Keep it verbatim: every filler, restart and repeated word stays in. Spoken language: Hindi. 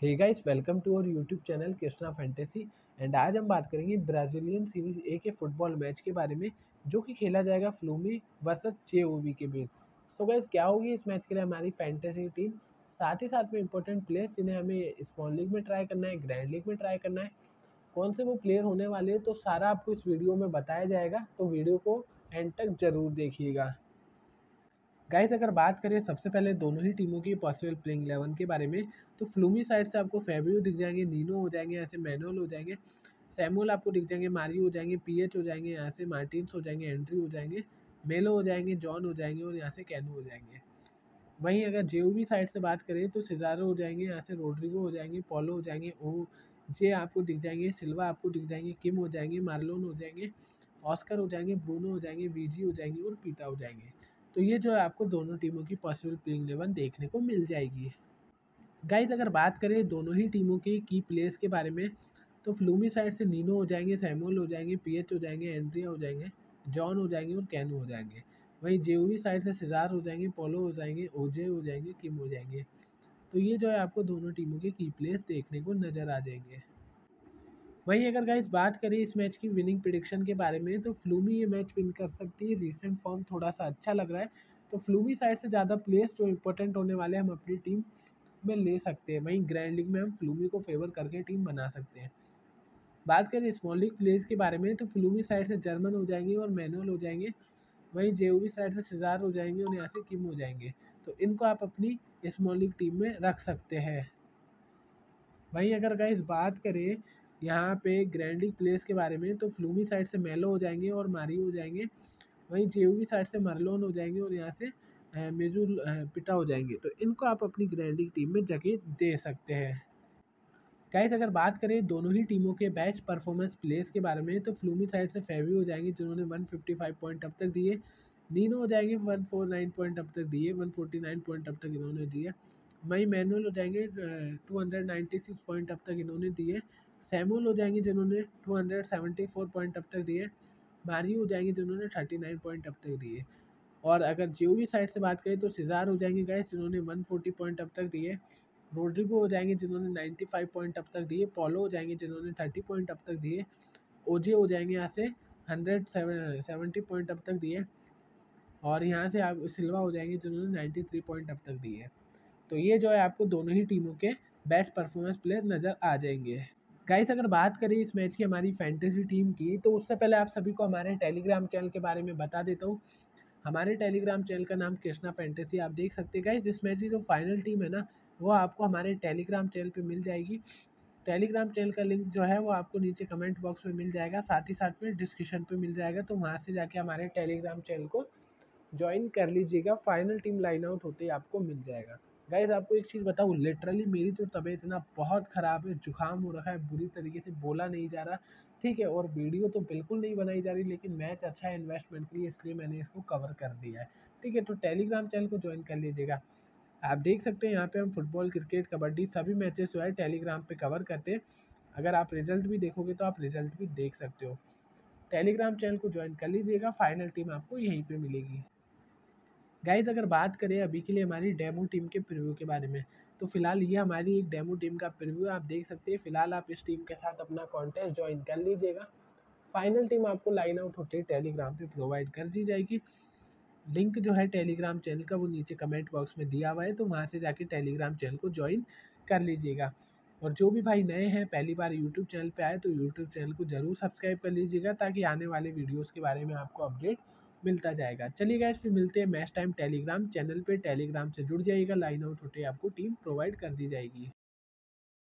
Hey guys, welcome to our YouTube channel Krishna fantasy. And आज हम बात करेंगे ब्राज़ीलियन सीरीज ए के फुटबॉल मैच के बारे में, जो कि खेला जाएगा फ्लूमी वर्सेस जेओवी के बीच। सो गाइस, क्या होगी इस मैच के लिए हमारी फैंटेसी टीम, साथ ही साथ में इंपॉर्टेंट प्लेयर्स जिन्हें हमें स्मॉल लीग में ट्राई करना है, ग्रैंड लीग में ट्राई करना है, कौन से वो प्लेयर होने वाले हैं, तो सारा आपको इस वीडियो में बताया जाएगा। तो वीडियो को एंड तक जरूर देखिएगा। गाइस, अगर बात करें सबसे पहले दोनों ही टीमों की पॉसिबल प्लेइंग इलेवन के बारे में, तो फ्लूमी साइड से आपको फेबियो दिख जाएंगे, नीनो हो जाएंगे, यहाँ से मैनुअल हो जाएंगे, सैमुअल आपको दिख जाएंगे, मारियो हो जाएंगे, पीएच हो जाएंगे, यहाँ से मार्टिन्स हो जाएंगे, एंड्री हो जाएंगे, मेलो हो जाएंगे, जॉन हो जाएंगे और यहाँ से कैनो हो जाएंगे। वहीं अगर जेओवी साइड से बात करें तो सिजारो हो जाएंगे, यहाँ से रोड्रिगो हो जाएंगे, पोलो हो जाएंगे, ओ जे आपको दिख जाएंगे, सिल्वा आपको दिख जाएंगे, किम हो जाएंगे, मार्लोन हो जाएंगे, ऑस्कर हो जाएंगे, ब्रूनो हो जाएंगे, वीजी हो जाएंगे और पीटा हो जाएंगे। तो ये जो है आपको दोनों टीमों की पॉसिबल प्लेइंग इलेवन देखने को मिल जाएगी। गाइज, अगर बात करें दोनों ही टीमों के की प्लेयर्स के बारे में, तो फ्लूमी साइड से नीनो हो जाएंगे, सैमुअल हो जाएंगे, पीएच हो जाएंगे, एंड्रिया हो जाएंगे, जॉन हो जाएंगे और कैनो हो जाएंगे। वहीं जेओवी साइड से सिजार हो जाएंगे, पोलो हो जाएंगे, ओजे हो जाएंगे, किम हो जाएंगे। तो ये जो है आपको दोनों टीमों के की प्लेयर्स देखने को नज़र आ जाएंगे। वहीं अगर गाइस बात करें इस मैच की विनिंग प्रिडिक्शन के बारे में, तो फ्लूमी ये मैच विन कर सकती है। रीसेंट फॉर्म थोड़ा सा अच्छा लग रहा है, तो फ्लूमी साइड से ज़्यादा प्लेयर्स जो इंपॉर्टेंट होने वाले हम अपनी टीम में ले सकते हैं। वहीं ग्रैंड लीग में हम फ्लूमी को फेवर करके टीम बना सकते हैं। बात करें स्मॉल लीग प्लेयर्स के बारे में, तो फ्लूमी साइड से जर्मन हो जाएंगे और मैनुअल हो जाएंगे। वहीं जेओवी साइड से सिजार हो जाएंगे और यहाँ से किम हो जाएंगे। तो इनको आप अपनी स्मॉल लीग टीम में रख सकते हैं। वहीं अगर गाइस बात करें यहाँ पे ग्रैंड लीग प्लेयर्स के बारे में, तो फ्लूमी साइड से मेलो हो जाएंगे और मारियो हो जाएंगे। वहीं जेओवी साइड से मरलोन हो जाएंगे और यहाँ से मेजुल पिटा हो जाएंगे। तो इनको आप अपनी ग्रैंड लीग टीम में जगह दे सकते हैं। गाइस, अगर बात करें दोनों ही टीमों के बेस्ट परफॉर्मेंस प्लेयर्स के बारे में, तो फ्लूमी साइड से फेवी हो जाएंगे जिन्होंने एक सौ पचपन पॉइंट अब तक दिए। नीनो हो जाएंगे एक सौ उनचास पॉइंट अब तक दिए, एक सौ उनचास पॉइंट अब तक इन्होंने दिए। वहीं मैनुअल हो जाएंगे दो सौ छियानवे पॉइंट अब तक इन्होंने दिए। सैमुअल हो जाएंगे जिन्होंने दो सौ चौहत्तर पॉइंट अब तक दिए। मारियो हो जाएंगे जिन्होंने उनतालीस पॉइंट अब तक दिए। और अगर जेओवी साइड से बात करें तो सिजार हो जाएंगे गाइस जिन्होंने एक सौ चालीस पॉइंट अब तक दिए। रोड्रिगो हो जाएंगे जिन्होंने पचानवे पॉइंट अब तक दिए। पोलो हो जाएंगे जिन्होंने तीस पॉइंट अब तक दिए। ओजे हो जाएंगे यहाँ से एक सौ सत्तर पॉइंट अब तक दिए। और यहाँ से आप सिल्वा हो जाएंगे जिन्होंने तिरानवे पॉइंट अब तक दिए। तो ये जो है आपको दोनों ही टीमों के बेस्ट परफॉर्मेंस प्लेयर नज़र आ जाएंगे। गाइस, अगर बात करें इस मैच की हमारी फैंटेसी टीम की, तो उससे पहले आप सभी को हमारे टेलीग्राम चैनल के बारे में बता देता हूँ। हमारे टेलीग्राम चैनल का नाम कृष्णा फैंटेसी, आप देख सकते हैं। गाइस, इस मैच की जो फाइनल टीम है ना, वो आपको हमारे टेलीग्राम चैनल पे मिल जाएगी। टेलीग्राम चैनल का लिंक जो है वो आपको नीचे कमेंट बॉक्स में मिल जाएगा, साथ ही साथ में डिस्क्रिप्शन पे मिल जाएगा। तो वहाँ से जाके हमारे टेलीग्राम चैनल को ज्वाइन कर लीजिएगा। फाइनल टीम लाइन आउट होते ही आपको मिल जाएगा। गाइस, आपको एक चीज़ बताऊँ, लिटरली मेरी तो तबीयत इतना बहुत ख़राब है, जुकाम हो रखा है, बुरी तरीके से बोला नहीं जा रहा, ठीक है। और वीडियो तो बिल्कुल नहीं बनाई जा रही, लेकिन मैच अच्छा है इन्वेस्टमेंट के लिए, इसलिए मैंने इसको कवर कर दिया है, ठीक है। तो टेलीग्राम चैनल को ज्वाइन कर लीजिएगा। आप देख सकते हैं यहाँ पे हम फुटबॉल, क्रिकेट, कबड्डी सभी मैचेस जो है टेलीग्राम पे कवर करते हैं। अगर आप रिजल्ट भी देखोगे तो आप रिजल्ट भी देख सकते हो। टेलीग्राम चैनल को ज्वाइन कर लीजिएगा, फाइनल टीम आपको यहीं पे मिलेगी। गाइज, अगर बात करें अभी के लिए हमारी डेमो टीम के प्रीव्यू के बारे में, तो फिलहाल ये हमारी एक डेमो टीम का प्रीव्यू आप देख सकते हैं। फिलहाल आप इस टीम के साथ अपना कॉन्टेस्ट ज्वाइन कर लीजिएगा। फाइनल टीम आपको लाइन आउट होते ही टेलीग्राम पे प्रोवाइड कर दी जाएगी। लिंक जो है टेलीग्राम चैनल का वो नीचे कमेंट बॉक्स में दिया हुआ है, तो वहाँ से जाके टेलीग्राम चैनल को ज्वाइन कर लीजिएगा। और जो भी भाई नए हैं, पहली बार यूट्यूब चैनल पे आए, तो यूट्यूब चैनल को ज़रूर सब्सक्राइब कर लीजिएगा, ताकि आने वाले वीडियोस के बारे में आपको अपडेट मिलता जाएगा। चलिए गाइस, फिर मिलते हैं मैच टाइम टेलीग्राम चैनल पे। टेलीग्राम से जुड़ जाइएगा, लाइन आउट होते आपको टीम प्रोवाइड कर दी जाएगी।